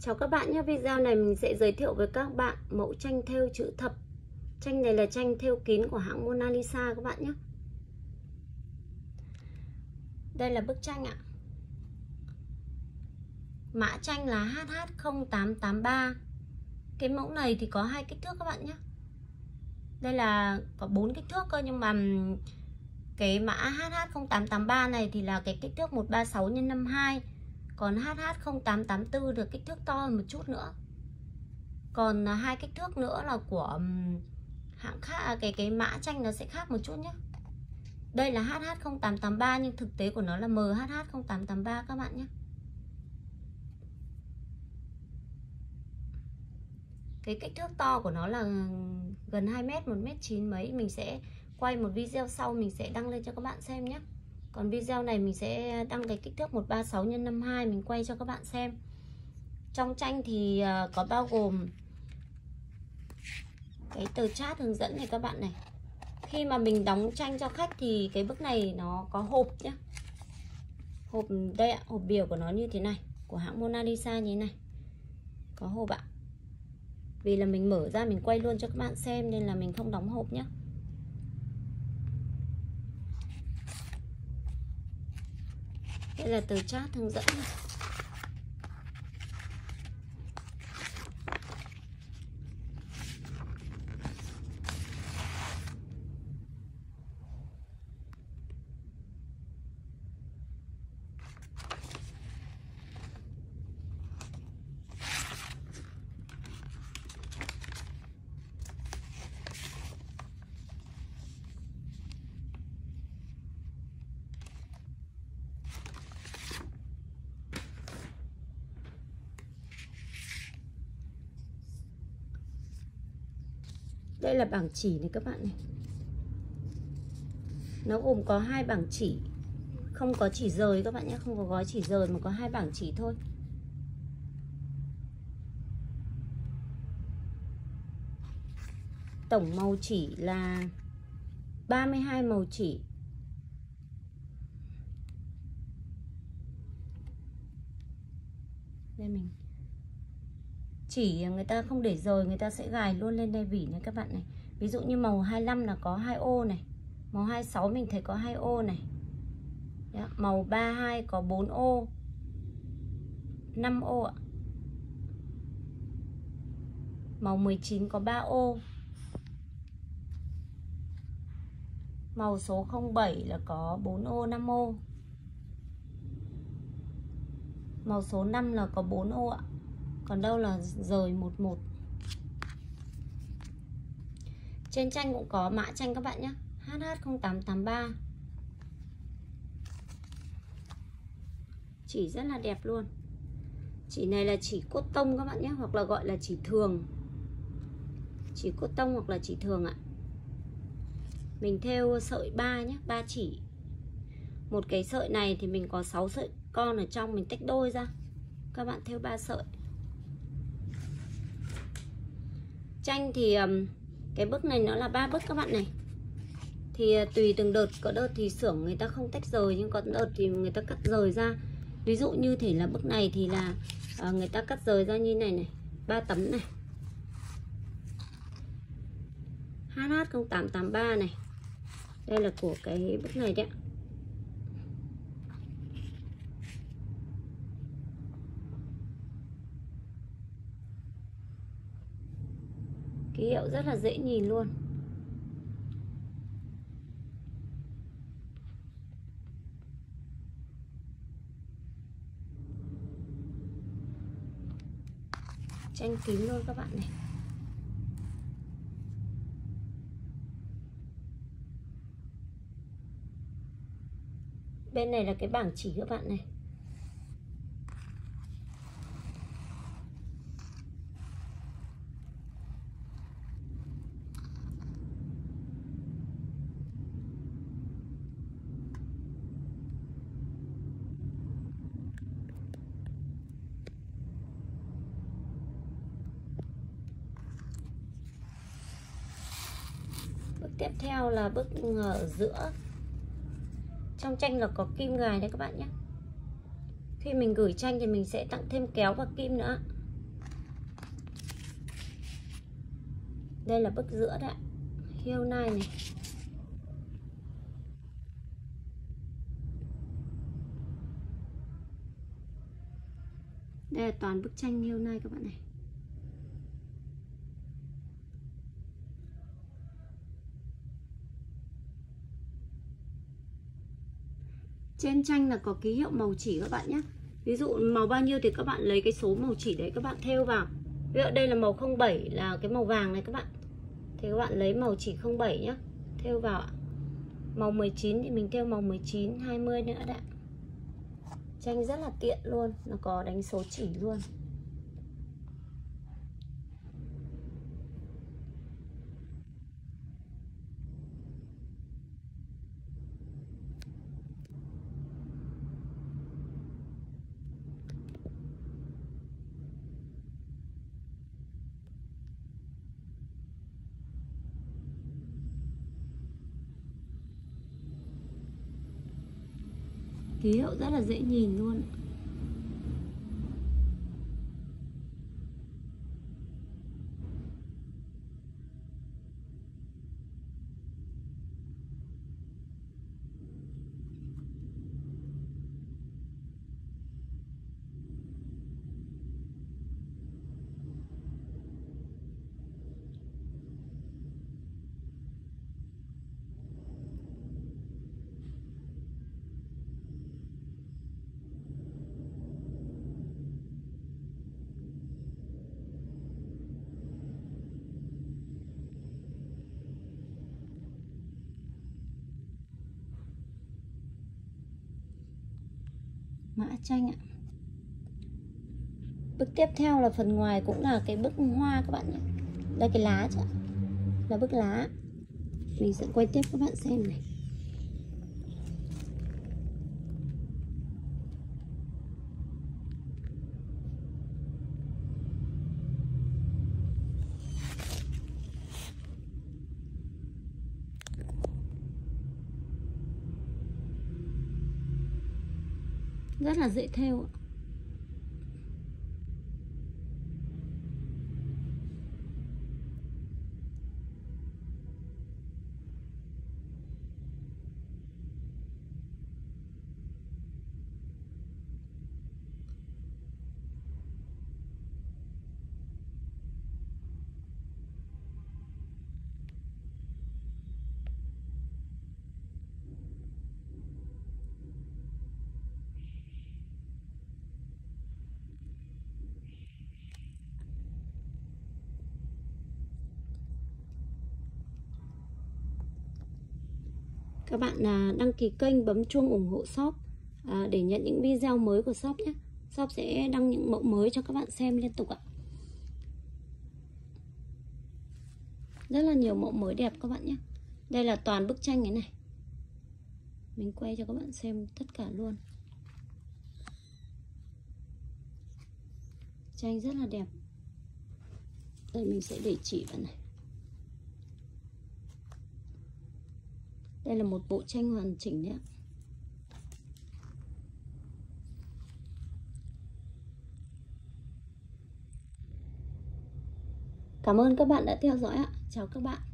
Chào các bạn nhé, video này mình sẽ giới thiệu với các bạn mẫu tranh thêu chữ thập. Tranh này là tranh thêu kín của hãng Mona Lisa các bạn nhé. Đây là bức tranh ạ. Mã tranh là HH0883. Cái mẫu này thì có hai kích thước các bạn nhé. Đây là có 4 kích thước cơ, nhưng mà cái mã HH0883 này thì là cái kích thước 136 x 52. Còn HH0884 được kích thước to hơn một chút nữa. Còn hai kích thước nữa là của hãng khác, cái mã tranh nó sẽ khác một chút nhé. Đây là HH0883 nhưng thực tế của nó là MHH0883 các bạn nhé. Cái kích thước to của nó là gần 2 mét, 1m9 mấy. Mình sẽ quay một video sau mình sẽ đăng lên cho các bạn xem nhé. Còn video này mình sẽ đăng cái kích thước 136 x 52 mình quay cho các bạn xem. Trong tranh thì có bao gồm cái tờ chart hướng dẫn này các bạn này. Khi mà mình đóng tranh cho khách thì cái bức này nó có hộp nhé. Hộp đây ạ, hộp bìa của nó như thế này, của hãng Mona Lisa như thế này. Có hộp ạ. Vì là mình mở ra mình quay luôn cho các bạn xem nên là mình không đóng hộp nhé. Đây là tờ chart hướng dẫn này. Đây là bảng chỉ này các bạn này. Nó gồm có 2 bảng chỉ, không có chỉ rời các bạn nhé, không có gói chỉ rời mà có 2 bảng chỉ thôi. Tổng màu chỉ là 32 màu chỉ. Đây mình chỉ người ta không để rời, người ta sẽ gài luôn lên đây vỉ này các bạn này. Ví dụ như màu 25 là có 2 ô này. Màu 26 mình thấy có 2 ô này. Đó, màu 32 có 4 ô, 5 ô ạ. Màu 19 có 3 ô. Màu số 07 là có 4 ô, 5 ô. Màu số 5 là có 4 ô ạ. Còn đâu là rời 11. Trên tranh cũng có mã tranh các bạn nhé, HH0883. Chỉ rất là đẹp luôn. Chỉ này là chỉ cốt tông các bạn nhé, hoặc là gọi là chỉ thường. Chỉ cốt tông hoặc là chỉ thường ạ. Mình thêu sợi 3 nhé, 3 chỉ. Một cái sợi này thì mình có 6 sợi con ở trong, mình tách đôi ra. Các bạn thêu 3 sợi. Tranh thì cái bức này nó là 3 bức các bạn này. Thì tùy từng đợt, có đợt thì xưởng người ta không tách rời, nhưng có đợt thì người ta cắt rời ra. Ví dụ như thể là bức này thì là người ta cắt rời ra như này này, 3 tấm này. HH0883 này. Đây là của cái bức này đấy ạ. Ký hiệu rất là dễ nhìn luôn. Tranh kín luôn các bạn này. Bên này là cái bảng chỉ các bạn này. Bước tiếp theo là bước ở giữa. Trong tranh là có kim gài đấy các bạn nhé. Khi mình gửi tranh thì mình sẽ tặng thêm kéo và kim nữa. Đây là bức giữa đấy ạ. Hiêu nai này. Đây là toàn bức tranh hiêu nai các bạn này. Trên tranh là có ký hiệu màu chỉ các bạn nhé. Ví dụ màu bao nhiêu thì các bạn lấy cái số màu chỉ đấy các bạn thêu vào. Ví dụ đây là màu 07 là cái màu vàng này các bạn. Thì các bạn lấy màu chỉ 07 nhé, thêu vào ạ. Màu 19 thì mình thêu màu 19, 20 nữa đã. Tranh rất là tiện luôn, nó có đánh số chỉ luôn. Ký hiệu rất là dễ nhìn luôn. Mã tranh ạ. Bức tiếp theo là phần ngoài cũng là cái bức hoa các bạn nhé. Đây cái lá chứ ạ, là bức lá. Mình sẽ quay tiếp các bạn xem này. Rất là dễ thêu ạ. Các bạn đăng ký kênh, bấm chuông ủng hộ shop để nhận những video mới của shop nhé. Shop sẽ đăng những mẫu mới cho các bạn xem liên tục ạ. Rất là nhiều mẫu mới đẹp các bạn nhé. Đây là toàn bức tranh cái này. Mình quay cho các bạn xem tất cả luôn. Tranh rất là đẹp. Đây mình sẽ để chỉ vào này. Đây là một bộ tranh hoàn chỉnh đấy ạ. Cảm ơn các bạn đã theo dõi ạ. Chào các bạn.